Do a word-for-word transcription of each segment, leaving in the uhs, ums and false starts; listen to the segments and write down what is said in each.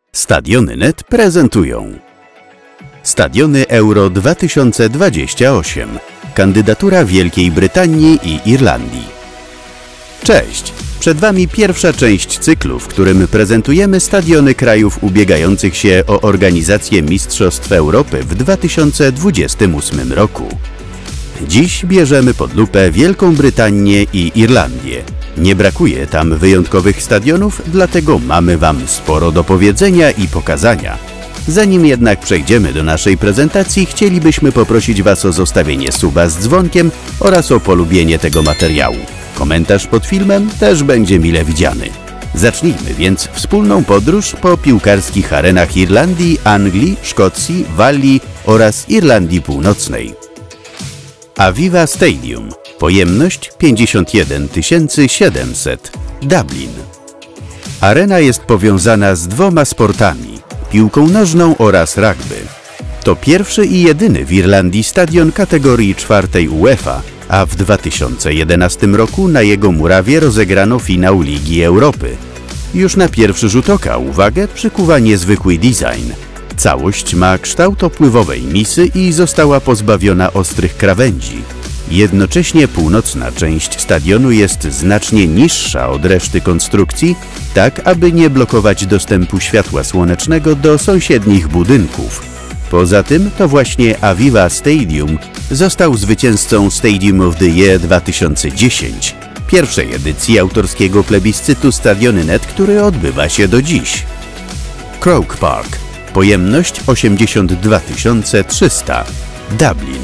Stadiony kropka net prezentują Stadiony Euro dwa tysiące dwadzieścia osiem. Kandydatura Wielkiej Brytanii i Irlandii. Cześć! Przed Wami pierwsza część cyklu, w którym prezentujemy stadiony krajów ubiegających się o organizację Mistrzostw Europy w dwa tysiące dwudziestym ósmym roku. Dziś bierzemy pod lupę Wielką Brytanię i Irlandię. Nie brakuje tam wyjątkowych stadionów, dlatego mamy Wam sporo do powiedzenia i pokazania. Zanim jednak przejdziemy do naszej prezentacji, chcielibyśmy poprosić Was o zostawienie suba z dzwonkiem oraz o polubienie tego materiału. Komentarz pod filmem też będzie mile widziany. Zacznijmy więc wspólną podróż po piłkarskich arenach Irlandii, Anglii, Szkocji, Walii oraz Irlandii Północnej. Aviva Stadium. Pojemność pięćdziesiąt jeden tysięcy siedemset. Dublin. Arena jest powiązana z dwoma sportami: piłką nożną oraz rugby. To pierwszy i jedyny w Irlandii stadion kategorii czwartej UEFA, a w dwa tysiące jedenastym roku na jego murawie rozegrano finał Ligi Europy. Już na pierwszy rzut oka uwagę przykuwa niezwykły design. Całość ma kształt opływowej misy i została pozbawiona ostrych krawędzi. Jednocześnie północna część stadionu jest znacznie niższa od reszty konstrukcji, tak aby nie blokować dostępu światła słonecznego do sąsiednich budynków. Poza tym to właśnie Aviva Stadium został zwycięzcą Stadium of the Year dwa tysiące dziesięć, pierwszej edycji autorskiego plebiscytu Stadiony kropka net, który odbywa się do dziś. Croke Park. Pojemność osiemdziesiąt dwa tysiące trzysta. Dublin.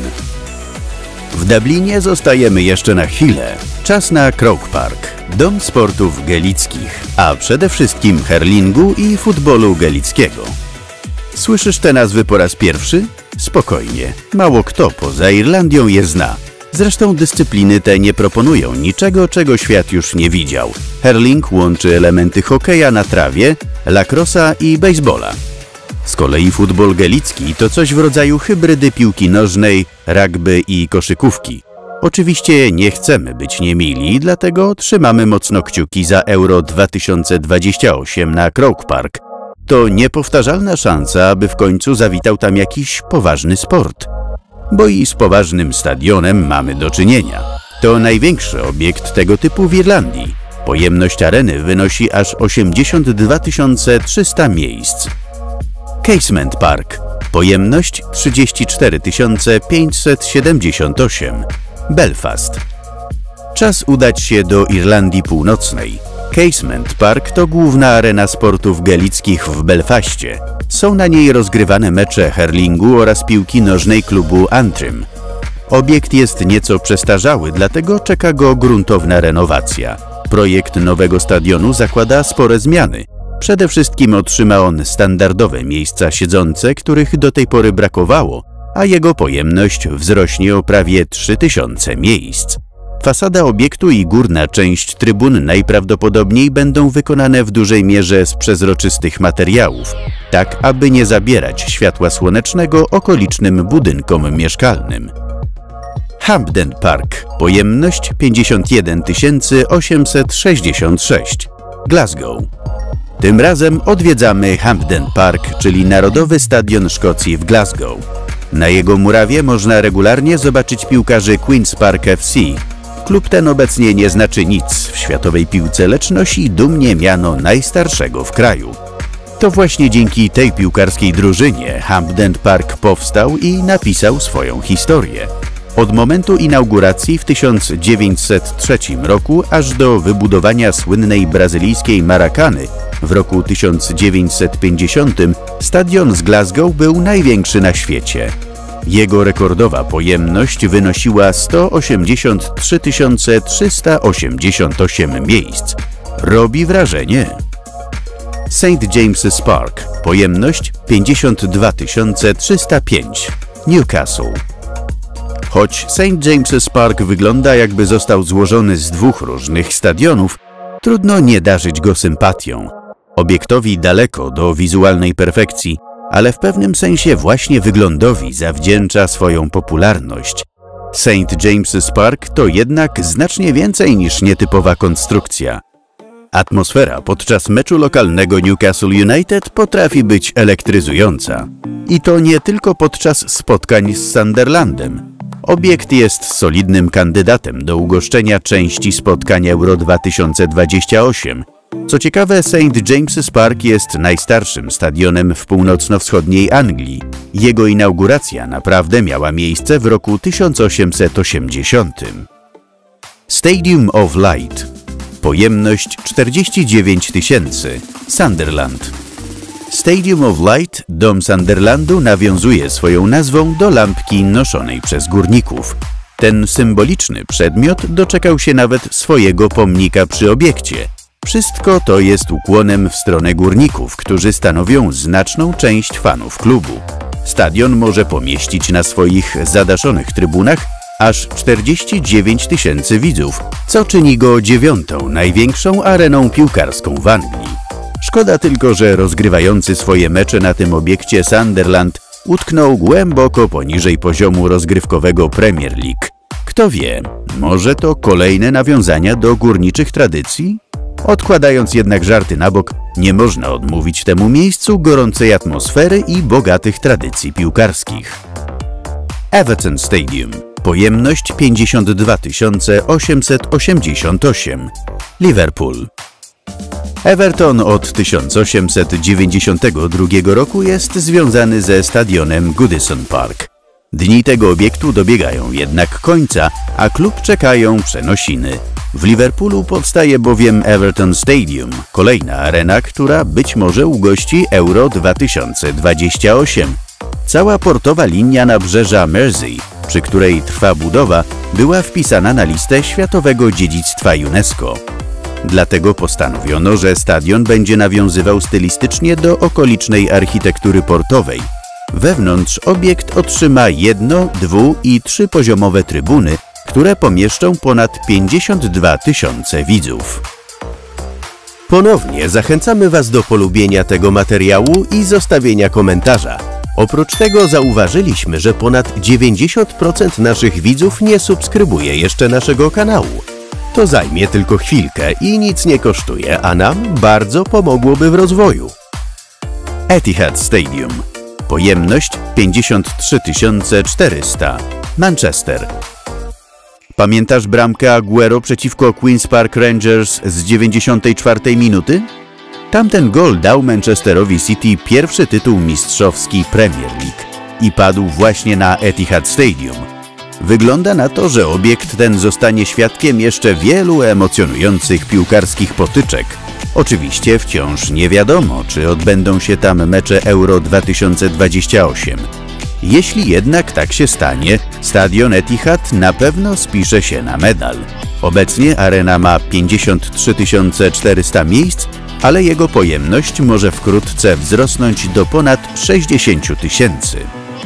W Dublinie zostajemy jeszcze na chwilę. Czas na Croke Park, dom sportów gelickich, a przede wszystkim hurlingu i futbolu gelickiego. Słyszysz te nazwy po raz pierwszy? Spokojnie, mało kto poza Irlandią je zna. Zresztą dyscypliny te nie proponują niczego, czego świat już nie widział. Hurling łączy elementy hokeja na trawie, lacrossa i baseballa. Z kolei futbol gelicki to coś w rodzaju hybrydy piłki nożnej, rugby i koszykówki. Oczywiście nie chcemy być niemili, dlatego trzymamy mocno kciuki za Euro dwa tysiące dwadzieścia osiem na Croke Park. To niepowtarzalna szansa, aby w końcu zawitał tam jakiś poważny sport. Bo i z poważnym stadionem mamy do czynienia. To największy obiekt tego typu w Irlandii. Pojemność areny wynosi aż osiemdziesiąt dwa tysiące trzysta miejsc. Casement Park. Pojemność trzydzieści cztery tysiące pięćset siedemdziesiąt osiem. Belfast. Czas udać się do Irlandii Północnej. Casement Park to główna arena sportów gelickich w Belfaście. Są na niej rozgrywane mecze hurlingu oraz piłki nożnej klubu Antrim. Obiekt jest nieco przestarzały, dlatego czeka go gruntowna renowacja. Projekt nowego stadionu zakłada spore zmiany. Przede wszystkim otrzyma on standardowe miejsca siedzące, których do tej pory brakowało, a jego pojemność wzrośnie o prawie trzy tysiące miejsc. Fasada obiektu i górna część trybun najprawdopodobniej będą wykonane w dużej mierze z przezroczystych materiałów, tak aby nie zabierać światła słonecznego okolicznym budynkom mieszkalnym. Hampden Park. Pojemność pięćdziesiąt jeden tysięcy osiemset sześćdziesiąt sześć. Glasgow. Tym razem odwiedzamy Hampden Park, czyli Narodowy Stadion Szkocji w Glasgow. Na jego murawie można regularnie zobaczyć piłkarzy Queen's Park F C. Klub ten obecnie nie znaczy nic w światowej piłce, lecz nosi dumnie miano najstarszego w kraju. To właśnie dzięki tej piłkarskiej drużynie Hampden Park powstał i napisał swoją historię. Od momentu inauguracji w tysiąc dziewięćset trzecim roku aż do wybudowania słynnej brazylijskiej Maracany w roku tysiąc dziewięćset pięćdziesiątym stadion z Glasgow był największy na świecie. Jego rekordowa pojemność wynosiła sto osiemdziesiąt trzy tysiące trzysta osiemdziesiąt osiem miejsc. Robi wrażenie. Saint James's Park. Pojemność pięćdziesiąt dwa tysiące trzysta pięć. Newcastle. Choć Saint James's Park wygląda, jakby został złożony z dwóch różnych stadionów, trudno nie darzyć go sympatią. Obiektowi daleko do wizualnej perfekcji, ale w pewnym sensie właśnie wyglądowi zawdzięcza swoją popularność. Saint James's Park to jednak znacznie więcej niż nietypowa konstrukcja. Atmosfera podczas meczu lokalnego Newcastle United potrafi być elektryzująca. I to nie tylko podczas spotkań z Sunderlandem. Obiekt jest solidnym kandydatem do ugoszczenia części spotkań Euro dwa tysiące dwadzieścia osiem. Co ciekawe, Saint James's Park jest najstarszym stadionem w północno-wschodniej Anglii. Jego inauguracja naprawdę miała miejsce w roku tysiąc osiemset osiemdziesiątym. Stadium of Light. Pojemność czterdzieści dziewięć tysięcy. Sunderland. Stadium of Light, dom Sunderlandu, nawiązuje swoją nazwą do lampki noszonej przez górników. Ten symboliczny przedmiot doczekał się nawet swojego pomnika przy obiekcie. Wszystko to jest ukłonem w stronę górników, którzy stanowią znaczną część fanów klubu. Stadion może pomieścić na swoich zadaszonych trybunach aż czterdzieści dziewięć tysięcy widzów, co czyni go dziewiątą największą areną piłkarską w Anglii. Szkoda tylko, że rozgrywający swoje mecze na tym obiekcie Sunderland utknął głęboko poniżej poziomu rozgrywkowego Premier League. Kto wie, może to kolejne nawiązania do górniczych tradycji? Odkładając jednak żarty na bok, nie można odmówić temu miejscu gorącej atmosfery i bogatych tradycji piłkarskich. Everton Stadium. Pojemność pięćdziesiąt dwa tysiące osiemset osiemdziesiąt osiem. Liverpool. Everton od tysiąc osiemset dziewięćdziesiątego drugiego roku jest związany ze stadionem Goodison Park. Dni tego obiektu dobiegają jednak końca, a klub czekają przenosiny. W Liverpoolu powstaje bowiem Everton Stadium, kolejna arena, która być może ugości Euro dwa tysiące dwadzieścia osiem. Cała portowa linia nabrzeża Mersey, przy której trwa budowa, była wpisana na listę Światowego Dziedzictwa UNESCO. Dlatego postanowiono, że stadion będzie nawiązywał stylistycznie do okolicznej architektury portowej. Wewnątrz obiekt otrzyma jedno-, dwu- i trzypoziomowe trybuny, które pomieszczą ponad pięćdziesiąt dwa tysiące widzów. Ponownie zachęcamy Was do polubienia tego materiału i zostawienia komentarza. Oprócz tego zauważyliśmy, że ponad dziewięćdziesiąt procent naszych widzów nie subskrybuje jeszcze naszego kanału. To zajmie tylko chwilkę i nic nie kosztuje, a nam bardzo pomogłoby w rozwoju. Etihad Stadium. Pojemność pięćdziesiąt trzy tysiące czterysta. Manchester. Pamiętasz bramkę Aguero przeciwko Queen's Park Rangers z dziewięćdziesiątej czwartej minuty? Tamten gol dał Manchesterowi City pierwszy tytuł mistrzowski Premier League i padł właśnie na Etihad Stadium. Wygląda na to, że obiekt ten zostanie świadkiem jeszcze wielu emocjonujących piłkarskich potyczek. Oczywiście wciąż nie wiadomo, czy odbędą się tam mecze Euro dwa tysiące dwadzieścia osiem. Jeśli jednak tak się stanie, stadion Etihad na pewno spisze się na medal. Obecnie arena ma pięćdziesiąt trzy tysiące czterysta miejsc, ale jego pojemność może wkrótce wzrosnąć do ponad sześćdziesiąt tysięcy.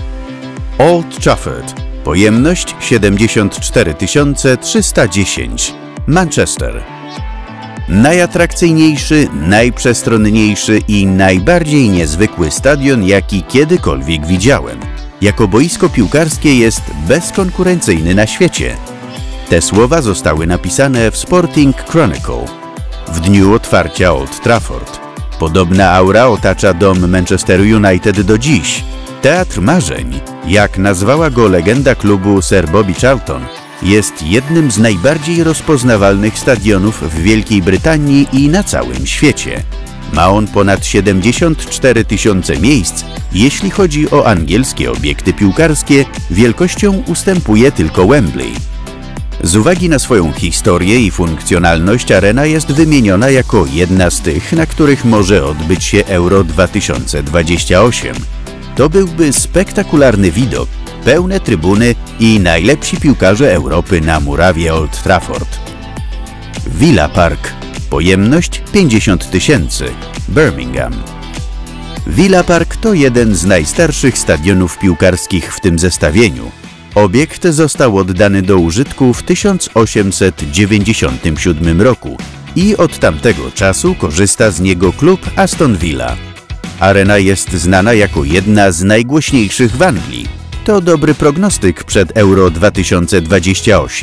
Old Trafford. Pojemność siedemdziesiąt cztery tysiące trzysta dziesięć. Manchester. Najatrakcyjniejszy, najprzestronniejszy i najbardziej niezwykły stadion, jaki kiedykolwiek widziałem. Jako boisko piłkarskie jest bezkonkurencyjny na świecie. Te słowa zostały napisane w Sporting Chronicle w dniu otwarcia Old Trafford. Podobna aura otacza dom Manchester United do dziś. Teatr marzeń, jak nazwała go legenda klubu Sir Bobby Charlton, jest jednym z najbardziej rozpoznawalnych stadionów w Wielkiej Brytanii i na całym świecie. Ma on ponad siedemdziesiąt cztery tysiące miejsc. Jeśli chodzi o angielskie obiekty piłkarskie, wielkością ustępuje tylko Wembley. Z uwagi na swoją historię i funkcjonalność arena jest wymieniona jako jedna z tych, na których może odbyć się Euro dwa tysiące dwadzieścia osiem. To byłby spektakularny widok, pełne trybuny i najlepsi piłkarze Europy na murawie Old Trafford. Villa Park. Pojemność pięćdziesiąt tysięcy. Birmingham. Villa Park to jeden z najstarszych stadionów piłkarskich w tym zestawieniu. Obiekt został oddany do użytku w tysiąc osiemset dziewięćdziesiątym siódmym roku i od tamtego czasu korzysta z niego klub Aston Villa. Arena jest znana jako jedna z najgłośniejszych w Anglii. To dobry prognostyk przed Euro dwa tysiące dwadzieścia osiem.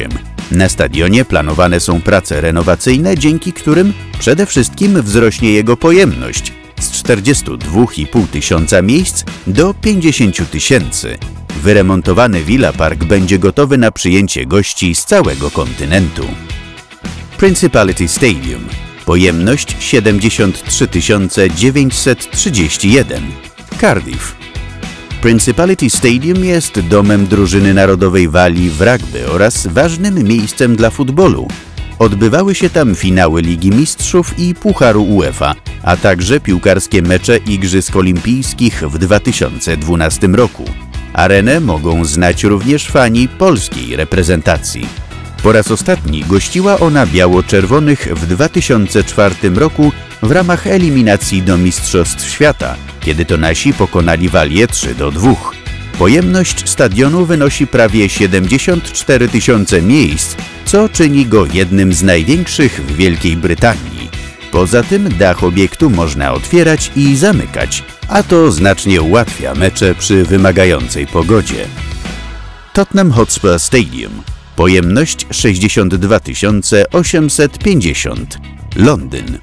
Na stadionie planowane są prace renowacyjne, dzięki którym przede wszystkim wzrośnie jego pojemność z czterdziestu dwóch i pół tysiąca miejsc do pięćdziesięciu tysięcy. Wyremontowany Villa Park będzie gotowy na przyjęcie gości z całego kontynentu. Principality Stadium. Pojemność siedemdziesiąt trzy tysiące dziewięćset trzydzieści jeden. Cardiff. Principality Stadium jest domem drużyny narodowej Walii w rugby oraz ważnym miejscem dla futbolu. Odbywały się tam finały Ligi Mistrzów i Pucharu UEFA, a także piłkarskie mecze Igrzysk Olimpijskich w dwa tysiące dwunastym roku. Arenę mogą znać również fani polskiej reprezentacji. Po raz ostatni gościła ona biało-czerwonych w dwa tysiące czwartym roku w ramach eliminacji do Mistrzostw Świata, kiedy to nasi pokonali Walię trzy do dwóch. Pojemność stadionu wynosi prawie siedemdziesiąt cztery tysiące miejsc, co czyni go jednym z największych w Wielkiej Brytanii. Poza tym dach obiektu można otwierać i zamykać, a to znacznie ułatwia mecze przy wymagającej pogodzie. Tottenham Hotspur Stadium. Pojemność sześćdziesiąt dwa tysiące osiemset pięćdziesiąt. Londyn.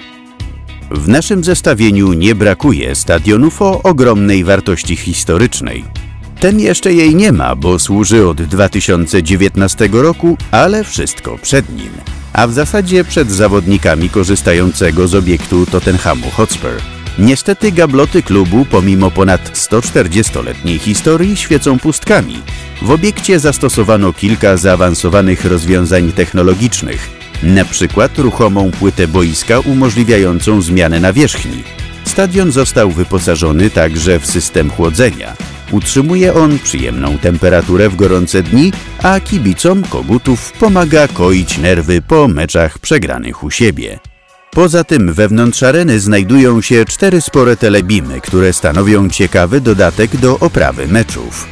W naszym zestawieniu nie brakuje stadionów o ogromnej wartości historycznej. Ten jeszcze jej nie ma, bo służy od dwa tysiące dziewiętnastego roku, ale wszystko przed nim. A w zasadzie przed zawodnikami korzystającego z obiektu Tottenhamu Hotspur. Niestety gabloty klubu, pomimo ponad sto czterdziestoletniej historii, świecą pustkami. W obiekcie zastosowano kilka zaawansowanych rozwiązań technologicznych, na przykład ruchomą płytę boiska umożliwiającą zmianę nawierzchni. Stadion został wyposażony także w system chłodzenia. Utrzymuje on przyjemną temperaturę w gorące dni, a kibicom kogutów pomaga koić nerwy po meczach przegranych u siebie. Poza tym wewnątrz areny znajdują się cztery spore telebimy, które stanowią ciekawy dodatek do oprawy meczów.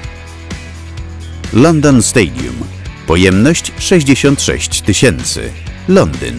London Stadium. Pojemność sześćdziesiąt sześć tysięcy. Londyn.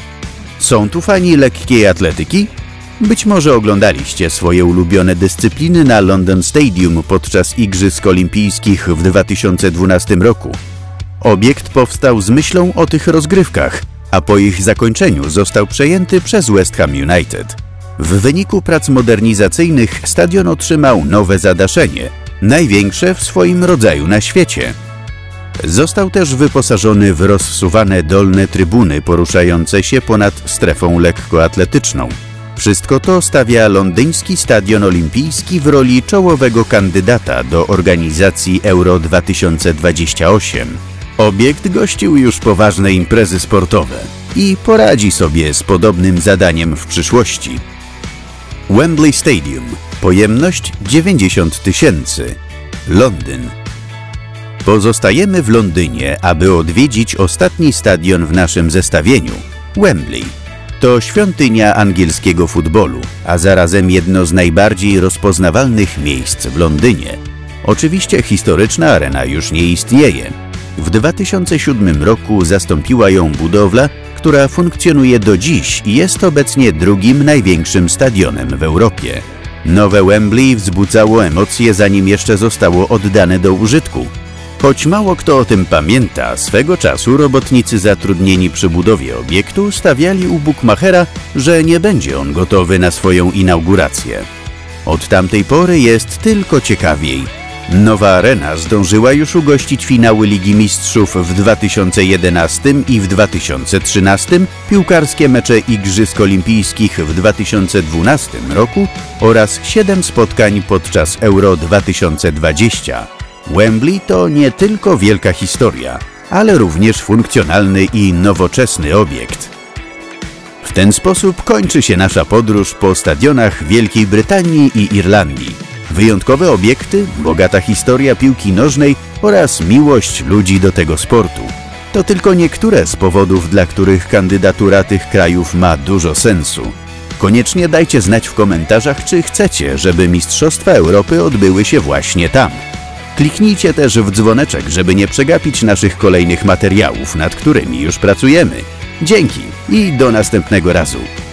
Są tu fani lekkiej atletyki? Być może oglądaliście swoje ulubione dyscypliny na London Stadium podczas Igrzysk Olimpijskich w dwa tysiące dwunastym roku. Obiekt powstał z myślą o tych rozgrywkach, a po ich zakończeniu został przejęty przez West Ham United. W wyniku prac modernizacyjnych stadion otrzymał nowe zadaszenie, największe w swoim rodzaju na świecie. Został też wyposażony w rozsuwane dolne trybuny poruszające się ponad strefą lekkoatletyczną. Wszystko to stawia londyński Stadion Olimpijski w roli czołowego kandydata do organizacji Euro dwa tysiące dwadzieścia osiem. Obiekt gościł już poważne imprezy sportowe i poradzi sobie z podobnym zadaniem w przyszłości. Wembley Stadium. Pojemność dziewięćdziesiąt tysięcy. Londyn. Pozostajemy w Londynie, aby odwiedzić ostatni stadion w naszym zestawieniu – Wembley. To świątynia angielskiego futbolu, a zarazem jedno z najbardziej rozpoznawalnych miejsc w Londynie. Oczywiście historyczna arena już nie istnieje. W dwa tysiące siódmym roku zastąpiła ją budowla, która funkcjonuje do dziś i jest obecnie drugim największym stadionem w Europie. Nowe Wembley wzbudzało emocje, zanim jeszcze zostało oddane do użytku. Choć mało kto o tym pamięta, swego czasu robotnicy zatrudnieni przy budowie obiektu stawiali u bukmachera, że nie będzie on gotowy na swoją inaugurację. Od tamtej pory jest tylko ciekawiej. Nowa arena zdążyła już ugościć finały Ligi Mistrzów w dwa tysiące jedenastym i w dwa tysiące trzynastym, piłkarskie mecze Igrzysk Olimpijskich w dwa tysiące dwunastym roku oraz siedem spotkań podczas Euro dwa tysiące dwudziestego. Wembley to nie tylko wielka historia, ale również funkcjonalny i nowoczesny obiekt. W ten sposób kończy się nasza podróż po stadionach Wielkiej Brytanii i Irlandii. Wyjątkowe obiekty, bogata historia piłki nożnej oraz miłość ludzi do tego sportu. To tylko niektóre z powodów, dla których kandydatura tych krajów ma dużo sensu. Koniecznie dajcie znać w komentarzach, czy chcecie, żeby Mistrzostwa Europy odbyły się właśnie tam. Kliknijcie też w dzwoneczek, żeby nie przegapić naszych kolejnych materiałów, nad którymi już pracujemy. Dzięki i do następnego razu.